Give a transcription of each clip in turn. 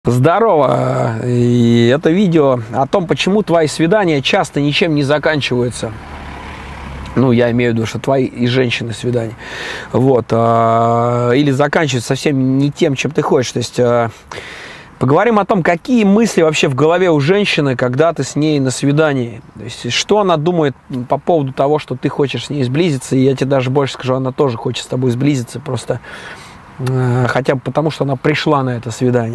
Здорово! И это видео о том, почему твои свидания часто ничем не заканчиваются. Ну, я имею в виду, что твои и женщины свидания. Вот. Или заканчиваются совсем не тем, чем ты хочешь. То есть, поговорим о том, какие мысли вообще в голове у женщины, когда ты с ней на свидании. То есть, что она думает по поводу того, что ты хочешь с ней сблизиться. И я тебе даже больше скажу, она тоже хочет с тобой сблизиться. Просто... хотя бы потому, что она пришла на это свидание.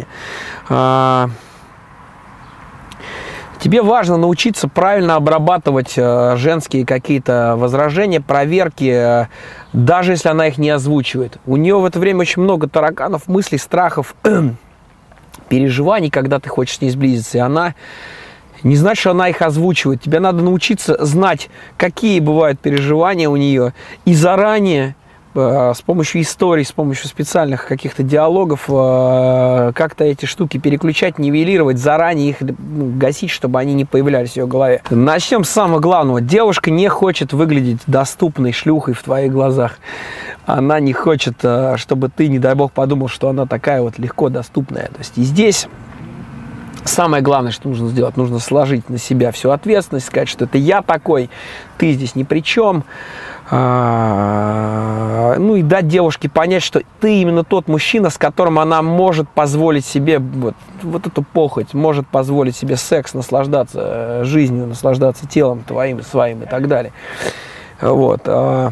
Тебе важно научиться правильно обрабатывать женские какие-то возражения, проверки, даже если она их не озвучивает. У нее в это время очень много тараканов, мыслей, страхов, переживаний, когда ты хочешь с ней сблизиться, и она не знает, что она их озвучивает. Тебе надо научиться знать, какие бывают переживания у нее, и заранее с помощью историй, с помощью специальных каких-то диалогов как-то эти штуки переключать, нивелировать, заранее их гасить, чтобы они не появлялись в ее голове. Начнем с самого главного. Девушка не хочет выглядеть доступной шлюхой в твоих глазах. Она не хочет, чтобы ты, не дай бог, подумал, что она такая вот легко доступная. То есть и здесь самое главное, что нужно сделать, нужно сложить на себя всю ответственность, сказать, что это я такой, ты здесь ни при чем. Ну и дать девушке понять, что ты именно тот мужчина, с которым она может позволить себе вот эту похоть, может позволить себе секс, наслаждаться жизнью, наслаждаться телом твоим, своим и так далее. Вот.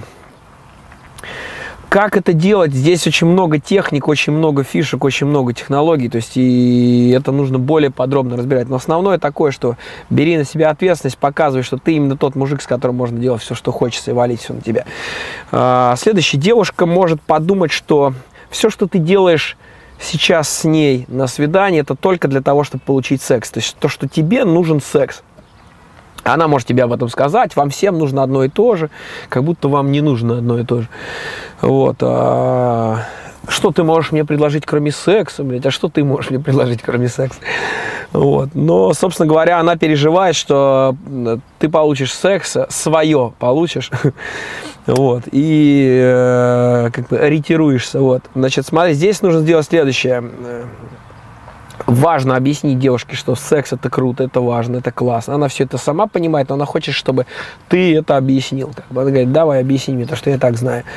Как это делать? Здесь очень много техник, очень много фишек, очень много технологий, то есть и это нужно более подробно разбирать. Но основное такое, что бери на себя ответственность, показывай, что ты именно тот мужик, с которым можно делать все, что хочется, и валить все на тебя. Следующая девушка может подумать, что все, что ты делаешь сейчас с ней на свидании, это только для того, чтобы получить секс. То есть то, что тебе нужен секс. Она может тебе об этом сказать, вам всем нужно одно и то же, как будто вам не нужно одно и то же. Вот. Что ты можешь мне предложить, кроме секса, блядь? А что ты можешь мне предложить, кроме секса? Вот. Но, собственно говоря, она переживает, что ты получишь секс, свое получишь, вот, и как бы ориентируешься. Вот. Значит, смотри, здесь нужно сделать следующее. Важно объяснить девушке, что секс это круто, это важно, это классно. Она все это сама понимает, но она хочет, чтобы ты это объяснил. Она говорит, давай объясни мне то, что я так знаю.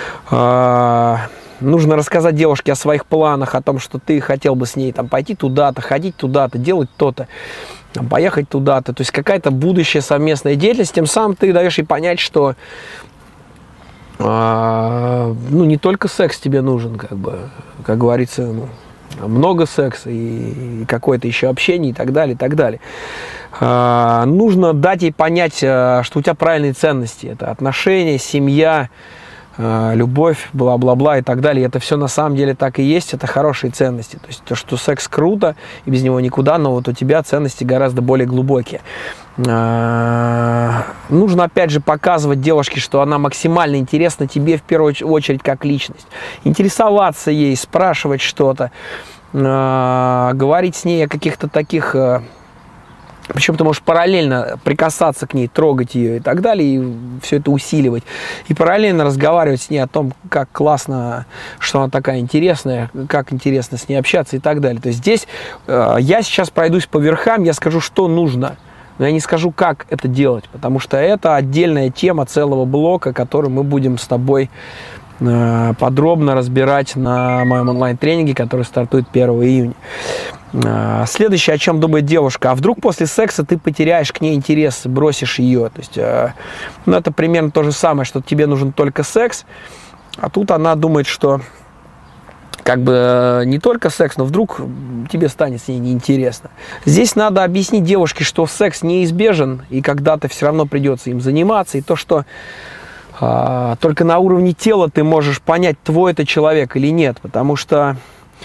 Нужно рассказать девушке о своих планах, о том, что ты хотел бы с ней там, пойти туда-то, ходить туда-то, делать то-то, поехать туда-то. То есть какая-то будущая совместная деятельность. Тем самым ты даешь ей понять, что ну, не только секс тебе нужен, как говорится, много секса и какое-то еще общение и так далее, и так далее. Нужно дать ей понять, что у тебя правильные ценности. Это отношения, семья, любовь, бла-бла-бла и так далее. Это все на самом деле так и есть, это хорошие ценности. То есть то, что секс круто, и без него никуда, но вот у тебя ценности гораздо более глубокие. Нужно опять же показывать девушке, что она максимально интересна тебе в первую очередь как личность. Интересоваться ей, спрашивать что-то, говорить с ней о каких-то таких... Причем ты можешь параллельно прикасаться к ней, трогать ее и так далее, и все это усиливать. И параллельно разговаривать с ней о том, как классно, что она такая интересная, как интересно с ней общаться и так далее. То есть здесь я сейчас пройдусь по верхам, я скажу, что нужно, но я не скажу, как это делать, потому что это отдельная тема целого блока, который мы будем с тобой подробно разбирать на моем онлайн-тренинге, который стартует 1 июня. Следующее, о чем думает девушка. А вдруг после секса ты потеряешь к ней интерес, бросишь ее? То есть, ну, это примерно то же самое, что тебе нужен только секс, а тут она думает, что как бы не только секс, но вдруг тебе станет с ней неинтересно. Здесь надо объяснить девушке, что секс неизбежен, и когда-то все равно придется им заниматься, и то, что только на уровне тела ты можешь понять, твой это человек или нет, потому что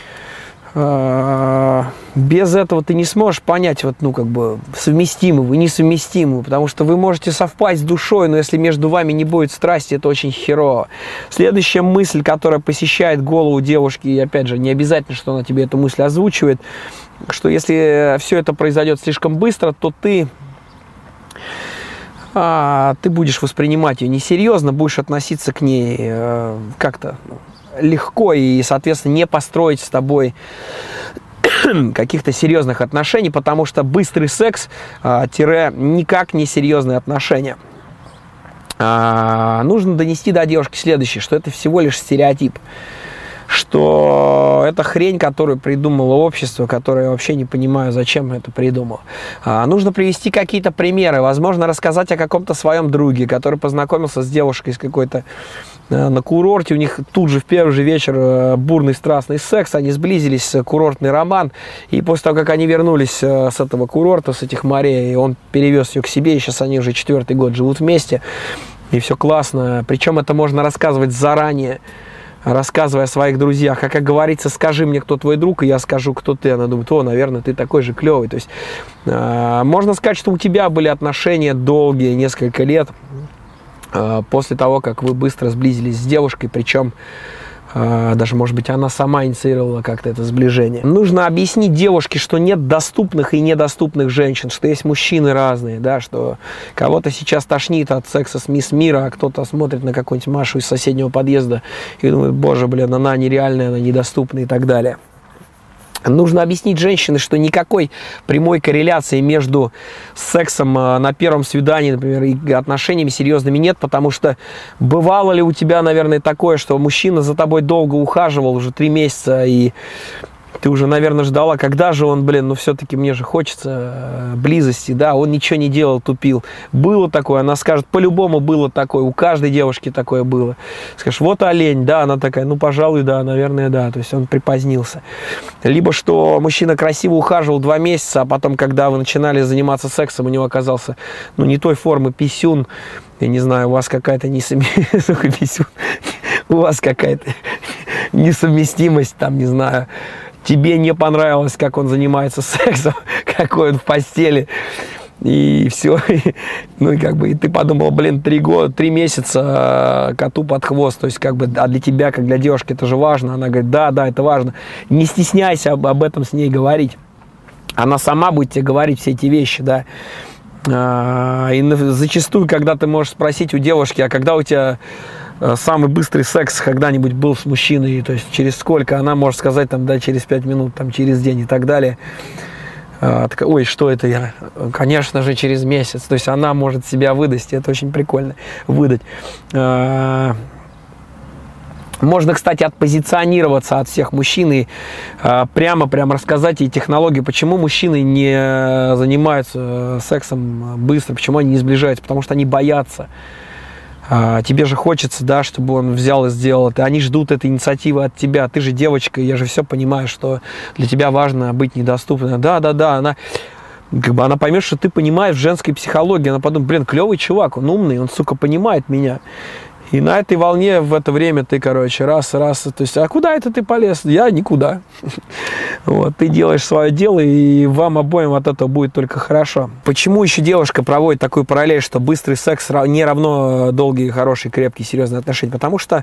без этого ты не сможешь понять, вот, ну, как бы, совместимы вы, несовместимы, потому что вы можете совпасть с душой, но если между вами не будет страсти, это очень херово. Следующая мысль, которая посещает голову девушки, и опять же, не обязательно, что она тебе эту мысль озвучивает, что если все это произойдет слишком быстро, то ты будешь воспринимать ее несерьезно, будешь относиться к ней как-то легко и, соответственно, не построить с тобой каких-то серьезных отношений, потому что быстрый секс никак не серьезные отношения. Нужно донести до девушки следующее, что это всего лишь стереотип, что это хрень, которую придумало общество, которое я вообще не понимаю, зачем это придумало. Нужно привести какие-то примеры, возможно, рассказать о каком-то своем друге, который познакомился с девушкой с какой-то на курорте, у них тут же в первый же вечер бурный страстный секс, они сблизились, курортный роман, и после того, как они вернулись с этого курорта, с этих морей, он перевез ее к себе, и сейчас они уже 4-й год живут вместе, и все классно, причем это можно рассказывать заранее, рассказывая о своих друзьях, как говорится, скажи мне, кто твой друг, и я скажу, кто ты. Она думает, наверное, ты такой же клевый. То есть можно сказать, что у тебя были отношения долгие, несколько лет, после того, как вы быстро сблизились с девушкой, причем даже, может быть, она сама инициировала как-то это сближение. Нужно объяснить девушке, что нет доступных и недоступных женщин, что есть мужчины разные, да, что кого-то сейчас тошнит от секса с мисс Мира, а кто-то смотрит на какую-нибудь Машу из соседнего подъезда и думает, боже, блин, она нереальная, она недоступна и так далее. Нужно объяснить женщине, что никакой прямой корреляции между сексом на первом свидании, например, и отношениями серьезными нет, потому что бывало ли у тебя, наверное, такое, что мужчина за тобой долго ухаживал, уже 3 месяца, и ты уже, наверное, ждала, когда же он, блин, ну все-таки мне же хочется близости, да, он ничего не делал, тупил. Было такое, она скажет, по-любому было такое, у каждой девушки такое было. Скажешь, вот олень, да, она такая, ну, пожалуй, да, наверное, да, то есть он припозднился. Либо что мужчина красиво ухаживал 2 месяца, а потом, когда вы начинали заниматься сексом, у него оказался, ну, не той формы писюн, я не знаю, у вас какая-то у вас какая-то несовместимость, там, не знаю, тебе не понравилось, как он занимается сексом, какой он в постели, и все. Ну, и как бы, и ты подумал, блин, 3 месяца коту под хвост, то есть, как бы, а для тебя, как для девушки, это же важно. Она говорит, да, это важно. Не стесняйся об этом с ней говорить. Она сама будет тебе говорить все эти вещи, да. И зачастую, когда ты можешь спросить у девушки, а когда у тебя самый быстрый секс когда-нибудь был с мужчиной, то есть через сколько, она может сказать, там, да, через 5 минут, там, через день и так далее. Такая, ой, что это я? Конечно же, через месяц. То есть она может себя выдать, это очень прикольно, выдать. Можно, кстати, отпозиционироваться от всех мужчин и прямо рассказать ей технологию, почему мужчины не занимаются сексом быстро, почему они не сближаются, потому что они боятся. Тебе же хочется, да, чтобы он взял и сделал это. Они ждут этой инициативы от тебя. Ты же девочка, я же все понимаю, что для тебя важно быть недоступной. Да, она, как бы, она поймет, что ты понимаешь женской психологии. Она подумает, блин, клевый чувак, он умный, он, сука, понимает меня. И на этой волне в это время ты, короче, раз, то есть, а куда это ты полез? Я никуда. Вот, ты делаешь свое дело, и вам обоим от этого будет только хорошо. Почему еще девушка проводит такую параллель, что быстрый секс не равно долгие, хорошие, крепкие, серьезные отношения? Потому что,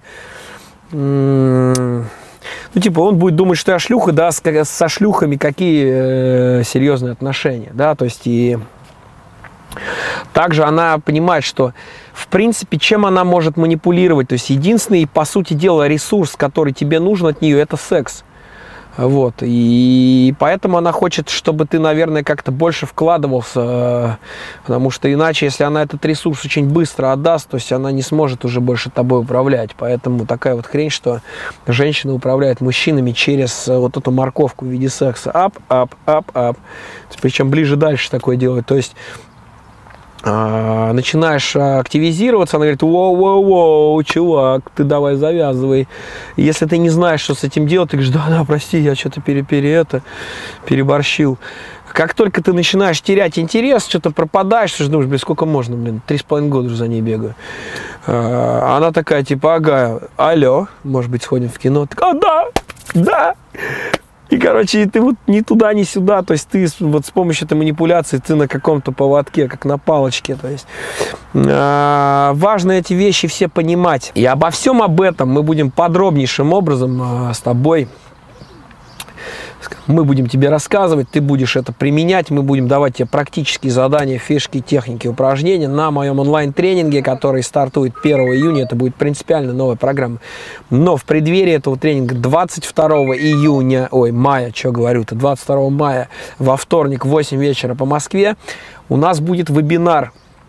ну, типа, он будет думать, что я шлюха, да, со шлюхами какие серьезные отношения, да, то есть, и также она понимает, что, в принципе, чем она может манипулировать, то есть, единственный, по сути дела, ресурс, который тебе нужен от нее, это секс. Вот, и поэтому она хочет, чтобы ты, наверное, как-то больше вкладывался, потому что иначе, если она этот ресурс очень быстро отдаст, то есть она не сможет уже больше тобой управлять. Поэтому такая вот хрень, что женщина управляет мужчинами через вот эту морковку в виде секса. Ап. Причем ближе дальше такое делает. То есть начинаешь активизироваться, она говорит, воу, чувак, ты давай завязывай. Если ты не знаешь, что с этим делать, ты говоришь, да, прости, я что-то переборщил. Как только ты начинаешь терять интерес, что-то пропадаешь, ты же думаешь, блин, сколько можно, блин, 3,5 года уже за ней бегаю. Она такая, типа, ага, алло, может быть, сходим в кино? Так, да. И, короче, ты вот ни туда, ни сюда, то есть ты вот с помощью этой манипуляции, ты на каком-то поводке, как на палочке, то есть важно эти вещи все понимать. И обо всем об этом мы будем подробнейшим образом с тобой Мы будем тебе рассказывать, ты будешь это применять, мы будем давать тебе практические задания, фишки, техники, упражнения на моем онлайн-тренинге, который стартует 1 июня. Это будет принципиально новая программа. Но в преддверии этого тренинга 22 июня, мая, что говорю-то, 22 мая во вторник в 8 вечера по Москве у нас будет вебинар.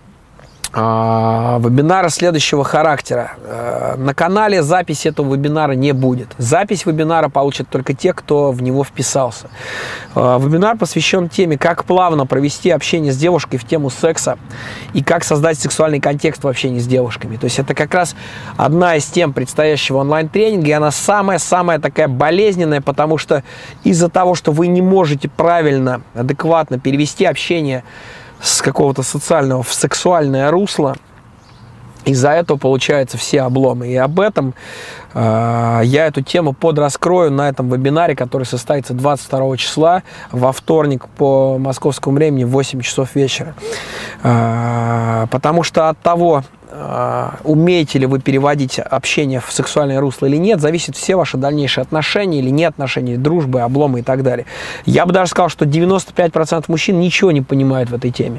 Вебинара следующего характера. На канале записи этого вебинара не будет. Запись вебинара получат только те, кто в него вписался. Вебинар посвящен теме, как плавно провести общение с девушкой в тему секса и как создать сексуальный контекст в общении с девушками. То есть это как раз одна из тем предстоящего онлайн-тренинга, и она самая-самая такая болезненная, потому что из-за того, что вы не можете правильно, адекватно перевести общение с какого-то социального в сексуальное русло, из-за этого получаются все обломы. И об этом я эту тему подраскрою на этом вебинаре, который состоится 22 числа во вторник по московскому времени в 8 часов вечера. Потому что от того, умеете ли вы переводить общение в сексуальное русло или нет, зависит все ваши дальнейшие отношения или не отношения, дружбы, обломы и так далее. Я бы даже сказал, что 95% мужчин ничего не понимают в этой теме.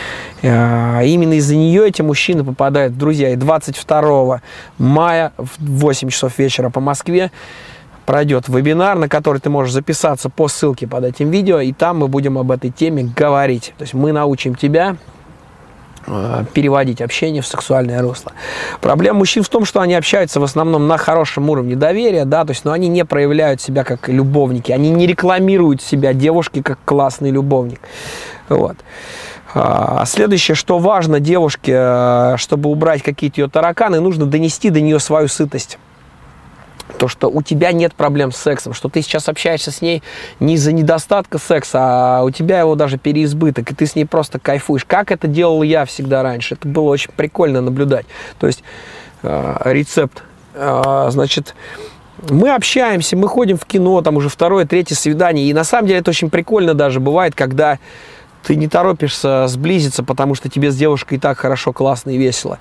Именно из-за нее эти мужчины попадают в друзья. И 22 мая в 8 часов вечера по Москве пройдет вебинар, на который ты можешь записаться по ссылке под этим видео, и там мы будем об этой теме говорить. То есть мы научим тебя переводить общение в сексуальное русло. Проблема мужчин в том, что они общаются в основном на хорошем уровне доверия, да, то есть, но они не проявляют себя как любовники, они не рекламируют себя девушке как классный любовник. Вот. Следующее, что важно девушке, чтобы убрать какие-то ее тараканы, нужно донести до нее свою сытость. То, что у тебя нет проблем с сексом, что ты сейчас общаешься с ней не из-за недостатка секса, а у тебя его даже переизбыток, и ты с ней просто кайфуешь. Как это делал я всегда раньше. Это было очень прикольно наблюдать. То есть рецепт. Значит, мы общаемся, мы ходим в кино, там уже второе, третье свидание, и на самом деле это очень прикольно даже бывает, когда ты не торопишься сблизиться, потому что тебе с девушкой и так хорошо, классно и весело.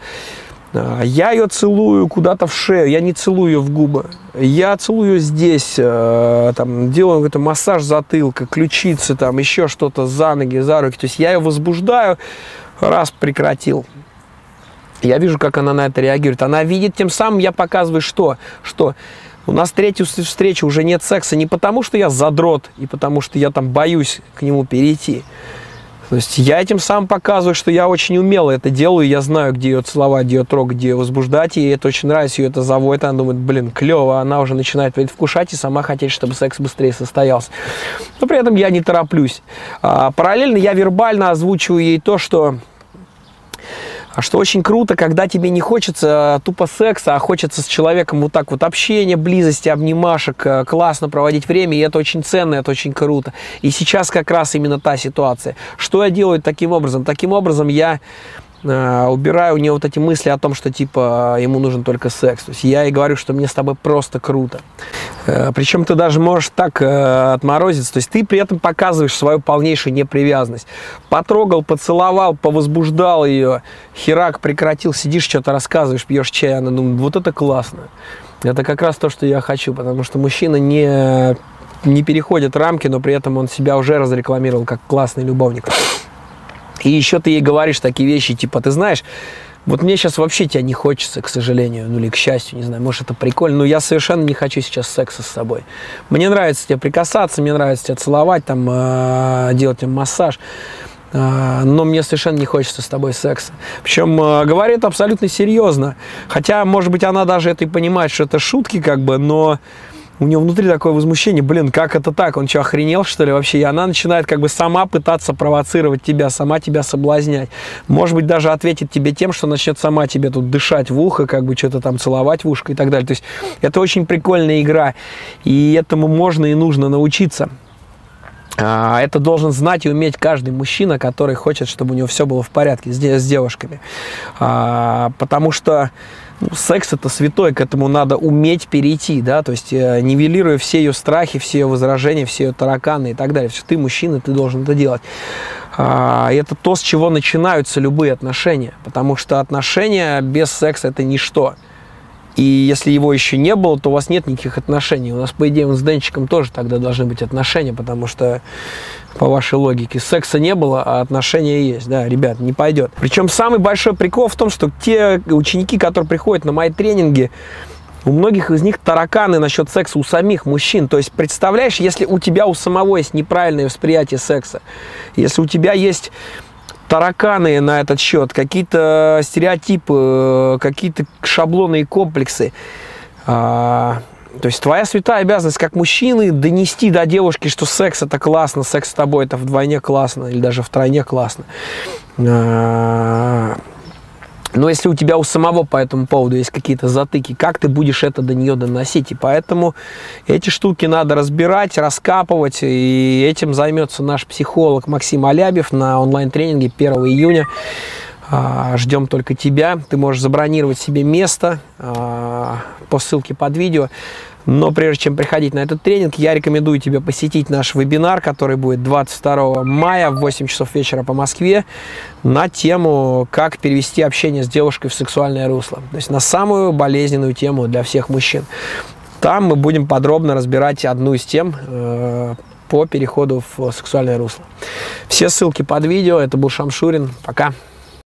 Я ее целую куда-то в шею, я не целую ее в губы. Я целую ее здесь, там, делаю какой-то массаж затылка, ключицы, там, еще что-то за ноги, за руки. То есть я ее возбуждаю, раз, прекратил. Я вижу, как она на это реагирует. Она видит, тем самым я показываю, что у нас третью встречу уже нет секса не потому, что я задрот, и потому, что я там боюсь к нему перейти. То есть я этим самым показываю, что я очень умело это делаю, я знаю, где ее целовать, где ее трогать, где ее возбуждать, и ей это очень нравится, ее это заводит, она думает, блин, клево, она уже начинает предвкушать и сама хотеть, чтобы секс быстрее состоялся. Но при этом я не тороплюсь. Параллельно я вербально озвучиваю ей то, что очень круто, когда тебе не хочется тупо секса, а хочется с человеком вот так вот общения, близости, обнимашек, классно проводить время, и это очень ценно, это очень круто. И сейчас как раз именно та ситуация. Что я делаю таким образом? Таким образом я убираю у нее вот эти мысли о том, что типа ему нужен только секс. То есть я ей говорю, что мне с тобой просто круто. Причем ты даже можешь так отморозиться. То есть ты при этом показываешь свою полнейшую непривязанность. Потрогал, поцеловал, повозбуждал ее, херак, прекратил, сидишь, что-то рассказываешь, пьешь чай, она думает, вот это классно. Это как раз то, что я хочу, потому что мужчина не переходит рамки, но при этом он себя уже разрекламировал как классный любовник. И еще ты ей говоришь такие вещи, типа, ты знаешь, вот мне сейчас вообще тебя не хочется, к сожалению, ну или к счастью, не знаю, может это прикольно, но я совершенно не хочу сейчас секса с собой. Мне нравится тебе прикасаться, мне нравится тебя целовать, там, делать тебе массаж, но мне совершенно не хочется с тобой секса. Причем говорит абсолютно серьезно, хотя, может быть, она даже это и понимает, что это шутки, как бы, но у нее внутри такое возмущение, блин, как это так, он что, охренел, что ли, вообще? И она начинает как бы сама пытаться провоцировать тебя, сама тебя соблазнять. Может быть, даже ответит тебе тем, что начнет сама тебе тут дышать в ухо, как бы что-то там целовать в ушко и так далее. То есть это очень прикольная игра, и этому можно и нужно научиться. Это должен знать и уметь каждый мужчина, который хочет, чтобы у него все было в порядке с девушками. Потому что секс это святой, к этому надо уметь перейти, да, то есть нивелируя все ее страхи, все ее возражения, все ее тараканы и так далее. Ты мужчина, ты должен это делать. И это то, с чего начинаются любые отношения, потому что отношения без секса это ничто. И если его еще не было, то у вас нет никаких отношений. У нас, по идее, с Денчиком тоже тогда должны быть отношения, потому что, по вашей логике, секса не было, а отношения есть. Да, ребят, не пойдет. Причем самый большой прикол в том, что те ученики, которые приходят на мои тренинги, у многих из них тараканы насчет секса у самих мужчин. То есть, представляешь, если у тебя у самого есть неправильное восприятие секса, если у тебя есть тараканы на этот счет, какие-то стереотипы, какие-то шаблоны и комплексы. То есть твоя святая обязанность как мужчины донести до девушки, что секс это классно, секс с тобой это вдвойне классно или даже втройне классно. Но если у тебя у самого по этому поводу есть какие-то затыки, как ты будешь это до нее доносить? И поэтому эти штуки надо разбирать, раскапывать. И этим займется наш психолог Максим Алябьев на онлайн-тренинге 1 июня. Ждем только тебя. Ты можешь забронировать себе место по ссылке под видео. Но прежде чем приходить на этот тренинг, я рекомендую тебе посетить наш вебинар, который будет 22 мая в 8 часов вечера по Москве, на тему, как перевести общение с девушкой в сексуальное русло. То есть на самую болезненную тему для всех мужчин. Там мы будем подробно разбирать одну из тем по переходу в сексуальное русло. Все ссылки под видео. Это был Шамшурин. Пока.